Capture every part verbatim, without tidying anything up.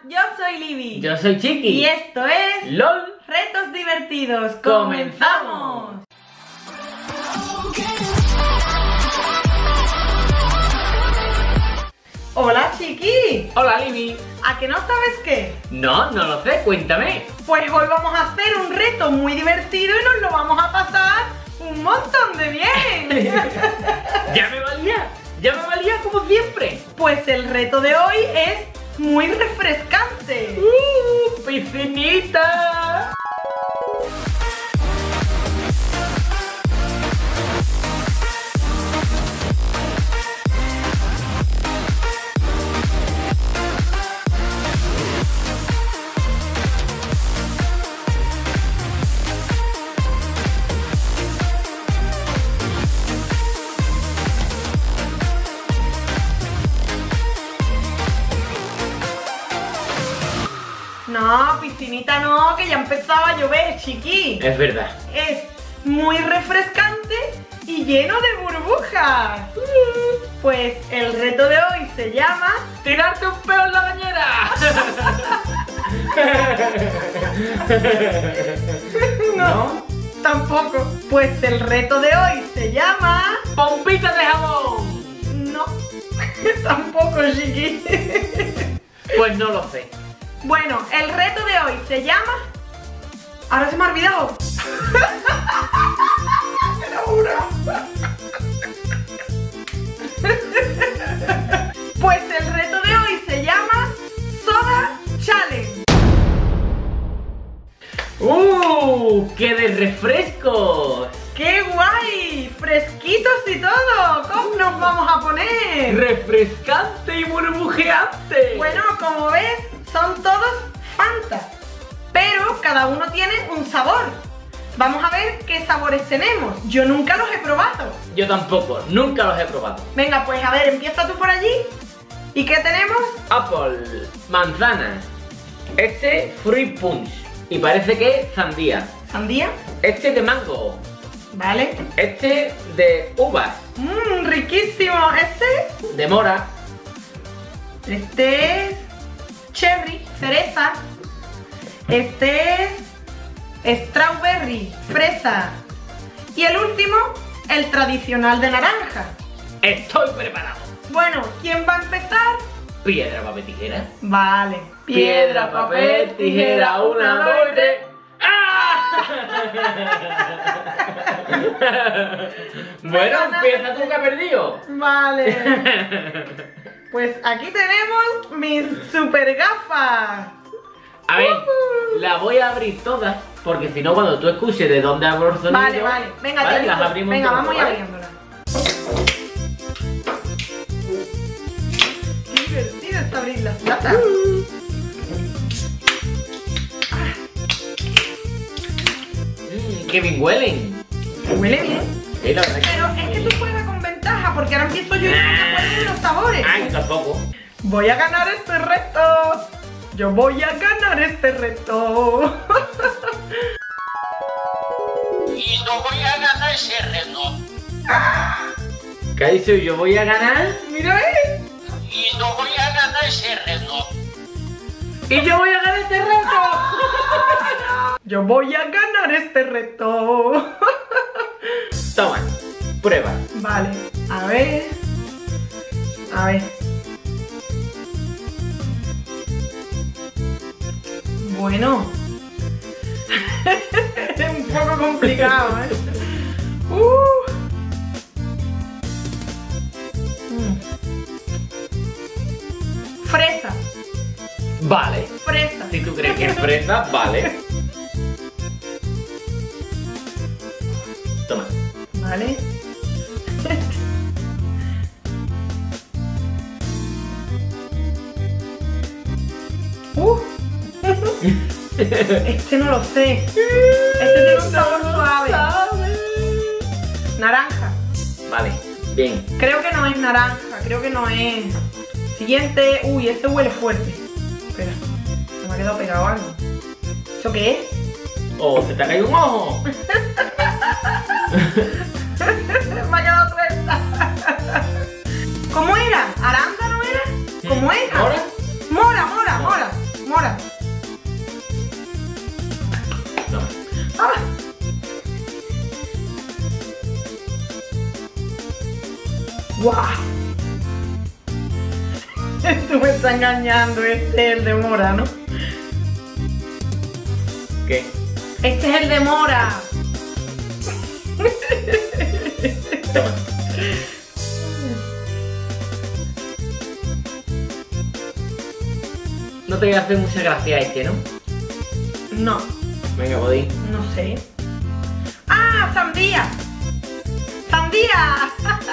yo soy Libby. Yo soy Chiqui. Y esto es LOL Retos Divertidos. ¡Comenzamos! Hola, Chiqui. Hola, Libby. ¿A que no sabes qué? No, no lo sé, cuéntame. Pues hoy vamos a hacer un reto muy divertido y nos lo vamos a pasar un montón de bien. Ya me valía, ya me valía como siempre. Pues el reto de hoy es muy refrescante. ¡Uh, piscinita! No, piscinita no, que ya empezaba a llover, Chiqui. Es verdad. Es muy refrescante y lleno de burbujas. Pues el reto de hoy se llama ¡tirarte un peo en la bañera! no, ¿No? tampoco. Pues el reto de hoy se llama ¡pompita de jabón! No, tampoco, Chiqui. Pues no lo sé. Bueno, el reto de hoy se llama... Ahora se me ha olvidado. Era una. Pues el reto de hoy se llama Soda Challenge. ¡Uh! ¡Qué de refrescos! ¡Qué guay! ¡Fresquitos y todo! ¿Cómo nos vamos a poner? ¡Refrescante y burbujeante! Bueno, como ves, son todos Fanta, pero cada uno tiene un sabor. Vamos a ver qué sabores tenemos. Yo nunca los he probado. Yo tampoco, nunca los he probado. Venga, pues a ver, empieza tú por allí. ¿Y qué tenemos? Apple, manzana. Este, fruit punch. Y parece que es sandía. Sandía. Este de mango. Vale. Este de uvas. Mmm, riquísimo. Este. De mora. Este es cherry, cereza. Este es strawberry, fresa. Y el último, el tradicional de naranja. Estoy preparado. Bueno, ¿quién va a empezar? Piedra, papel, tijera. Vale. Piedra, papel, tijera, una, dos, tres. ¡Ah! Bueno, empieza tú que has perdido. Vale. Pues aquí tenemos mis super gafas. A ver, la voy a abrir todas, porque si no, cuando tú escuches de dónde abro el sonido... Vale, vale. Venga, ¿vale? te Las digo. abrimos Venga, un vamos poco, a ¿vale? abriéndolas. Qué divertido está abrir las latas. Mmm, qué bien huelen. Huele bien. Sí, la verdad que- Pero es que tú juegas con ventaja, porque ahora empiezo yo y no te puedes los sabores. Ay, tampoco. Voy a ganar este reto. Yo voy a ganar este reto. Y no voy a ganar ese reto. ¿Qué ha dicho? Yo voy a ganar. Mira, eh. Y no voy a ganar ese reto. Y yo voy a ganar este reto. Yo voy a ganar este reto. Toma, prueba. Vale, a ver. A ver. Bueno. Es un poco complicado, ¿eh? Uh. Mm. Fresa. Vale. Fresa. Si tú crees que es fresa, vale. Toma. Vale. Uh. Este no lo sé. Este tiene un sabor suave. Naranja. Vale, bien. Creo que no es naranja, creo que no es. Siguiente. Uy, este huele fuerte. Espera, se me ha quedado pegado algo. ¿Esto qué es? Oh, se te ha caído un ojo. Me ha quedado tuerta. ¿Cómo era? ¿Arándano era? ¿Cómo era? ¿Mora? Mora, mora, mora. Mora. No. Ah. ¡Guau! Tú me estás engañando, este es el de Mora, ¿no? ¿Qué? Este es el de Mora. Toma. No te voy a hacer mucha gracia este, ¿no? No, Venga, Bodín. no sé. ¡Ah, sandía! ¡Sandía!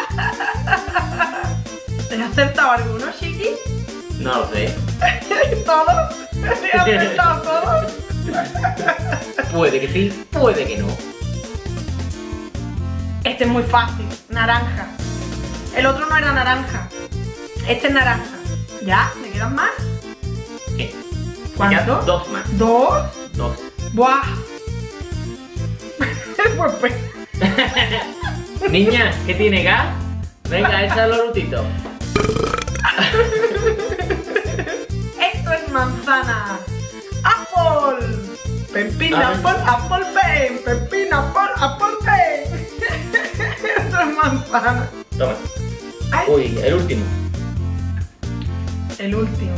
¿Te has acertado alguno, Chiqui? No lo sé. ¿Todos? ¿Te has acertado todos? Puede que sí, puede que no. Este es muy fácil, naranja. El otro no era naranja. Este es naranja. ¿Ya? ¿Me quedan más? Sí. ¿Cuánto? Ya dos más. ¿Dos? Dos. ¡Buah! Pues, pues. Niña, ¿qué tiene gas? Venga, echa los lutitos. Esto es manzana. Apple. Pepina, Ah. apple, apple pen. Pepina, apple, apple pen. Esto es manzana. Toma. Ay, Uy, el último. el último.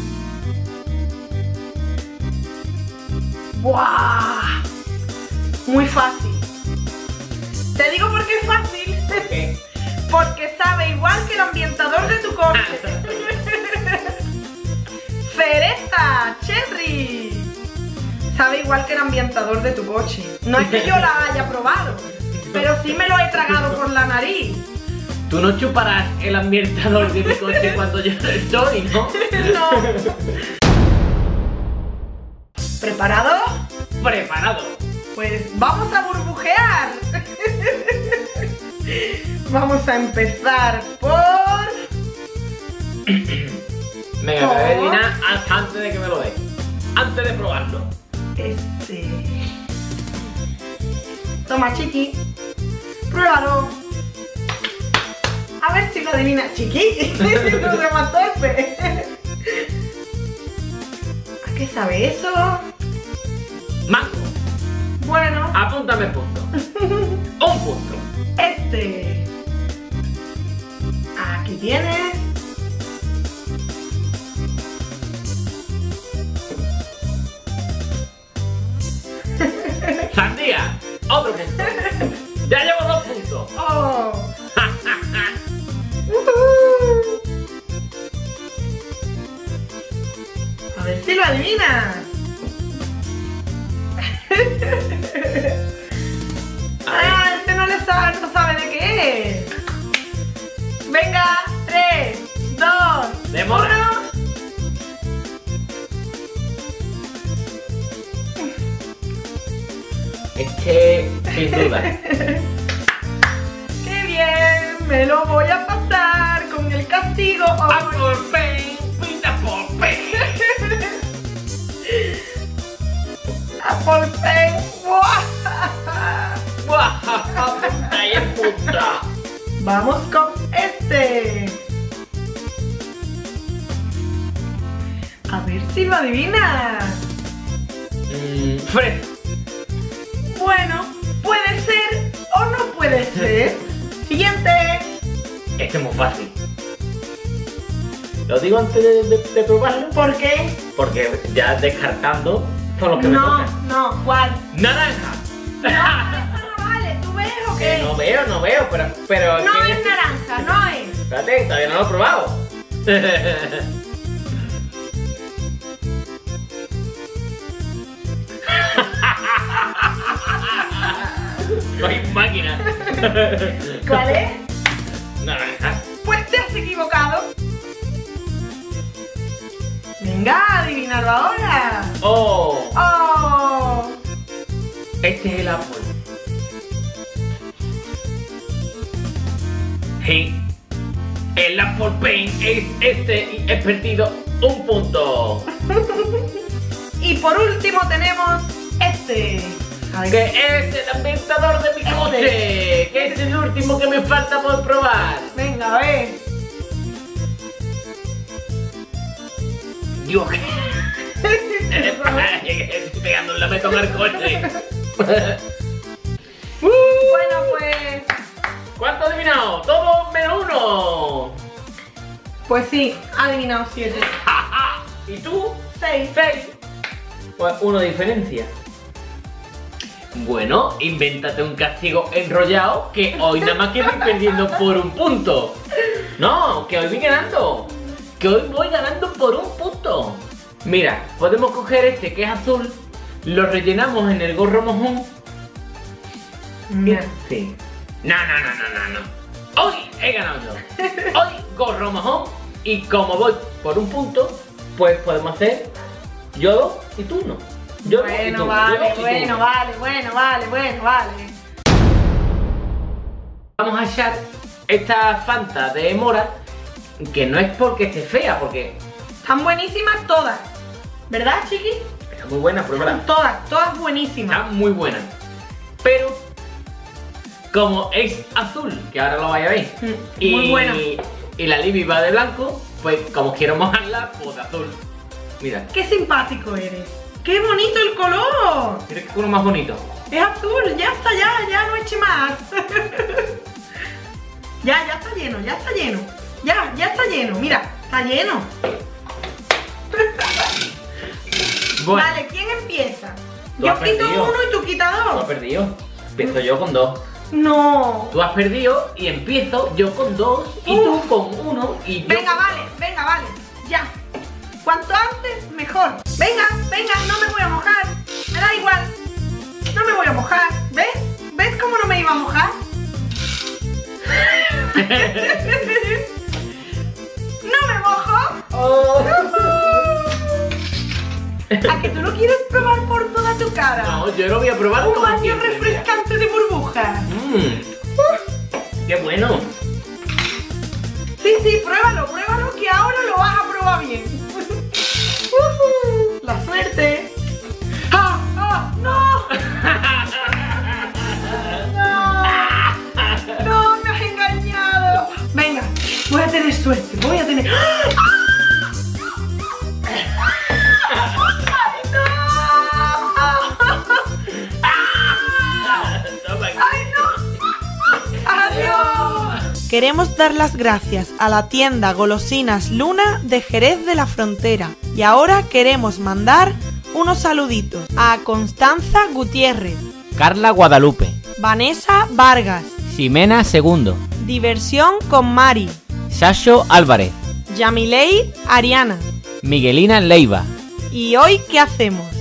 ¡Buah! Muy fácil. Te digo por qué es fácil. ¿Qué? Porque sabe igual que el ambientador de tu coche. Cereza, cherry. Sabe igual que el ambientador de tu coche. No es que yo la haya probado, pero sí me lo he tragado por la nariz. Tú no chuparás el ambientador de mi coche cuando yo estoy, ¿no? No. ¿Preparado? Preparado. Pues vamos a burbujear. Vamos a empezar por... Venga, me voy a adivinar hasta antes de que me lo dé. Antes de probarlo. Este... Toma, Chiqui. Pruébalo. A ver si lo adivina, Chiqui. No se más torpe. ¿A qué sabe eso? Mango. Bueno, Apúntame el punto. Un punto. este... Aquí tienes. Sandía. Otro punto. Ya llevo dos puntos. ¡Oh! Ujú. A ver si lo adivinas. Ah, este no le sabe, no sabe de qué es. Venga, tres, dos, Demora. uno. Este, sin duda. ¡Qué bien! Me lo voy a pasar con el castigo hoy. Apple Pen, pinta por Pen. Apple Pen. ¡Buah! Ahí es puta. Vamos con este. A ver si lo adivinas. Mm, fresa. Bueno, puede ser o no puede ser. Siguiente. Este es muy fácil. ¿Lo digo antes de, de- de probarlo? ¿Por qué? Porque ya descartando son los que me No, tocan. no, ¿cuál? ¡Naranja! No, eso no vale. ¿Tú ves o Que qué? no veo, no veo, pero... pero No ¿quién es naranja, no es. Espérate, todavía no lo he probado. Soy máquina. ¿Cuál es? Naranja. Pues te has equivocado. Venga, adivínalo ahora. Oh, Oh. este es el Apple. Sí. El Apple Pen es este y he perdido un punto. Y por último tenemos este. A ver. Que es el ambientador de mi Este. coche. Que es el último que me falta por probar. Venga, a ver. Dios. Estoy pegando un lametón al coche. Bueno, pues... ¿Cuánto has adivinado? Todo menos uno. Pues sí, ha adivinado siete. ¿Y tú? Seis. Seis. Pues uno de diferencia. Bueno, invéntate un castigo enrollado que hoy nada más que voy perdiendo por un punto. No, que hoy voy ganando. Que hoy voy ganando por un punto. Mira, podemos coger este que es azul, lo rellenamos en el gorro mojón. Mira. Sí. No, no, no, no, no, no. Hoy he ganado yo. Hoy gorro mojón. Y como voy por un punto, pues podemos hacer yo dos y tú uno. Yo dos y Bueno, tú, vale, yo dos y bueno, tú. vale, bueno, vale, bueno, vale. Vamos a echar esta Fanta de mora, que no es porque esté fea, porque Están buenísimas todas. ¿Verdad, chiqui? está muy buena, pruébala. Todas, todas buenísimas. Está muy buena. Pero, como es azul, que ahora lo vais a ver, Mm, y, muy buena. y la Libby va de blanco, pues como quiero mojarla, pues de azul. Mira, Qué simpático eres. Qué bonito el color. mira qué color más bonito. Es azul, ya está, ya, ya no eche más. Ya, ya está lleno, ya está lleno. Ya, ya está lleno, mira, está lleno. Bueno, Vale, ¿quién empieza? Tú Yo has quito perdido. uno y tú quitas tú has dos. perdido. Empiezo yo con dos. No. Tú has perdido y empiezo yo con dos y Uf. tú con uno y yo Venga, con vale, venga, vale. Ya. Cuanto antes, mejor. Venga, venga, no me voy a mojar. Me da igual. No me voy a mojar. ¿Ves? ¿Ves cómo no me iba a mojar? ¿No me mojo? Oh. ¿A que tú no quieres probar por toda tu cara? No, yo lo voy a probar Un como baño siempre, mira. refrescante de burbujas. Mmm, qué bueno. Sí, sí, pruébalo, pruébalo que ahora lo vas a probar bien. Ujú, la suerte. ¡Ah! ¡Ah! ¡No! ¡No! ¡No! ¡Me has engañado! Venga, voy a tener suerte, voy a tener... ¡Ah! ¡Ay, no! Toma aquí. ¡Ay, no! ¡Adiós! Queremos dar las gracias a la tienda Golosinas Luna de Jerez de la Frontera. Y ahora queremos mandar unos saluditos a Constanza Gutiérrez, Carla Guadalupe, Vanessa Vargas, Ximena Segundo, Diversión con Mari, Sasho Álvarez, Yamilei Ariana. Miguelina Leiva. ¿Y hoy qué hacemos?